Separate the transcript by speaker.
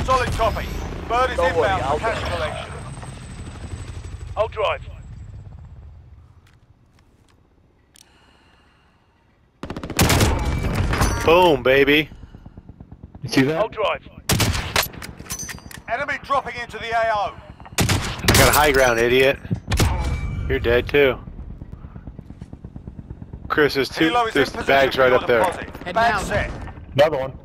Speaker 1: Solid copy. Bird is
Speaker 2: Don't worry,
Speaker 1: inbound
Speaker 2: I'll
Speaker 1: for cash
Speaker 2: go.
Speaker 1: collection. I'll drive.
Speaker 3: Boom, baby.
Speaker 4: You see that?
Speaker 1: I'll drive. Enemy dropping into the AO.
Speaker 3: I got a high ground, idiot. You're dead too. Chris, there's
Speaker 1: Helo is in
Speaker 3: there's
Speaker 1: position
Speaker 3: bags
Speaker 1: for
Speaker 3: right
Speaker 1: your
Speaker 3: up there.
Speaker 1: deposit.
Speaker 5: Head
Speaker 1: Bag
Speaker 5: down.
Speaker 1: set.
Speaker 4: Another one.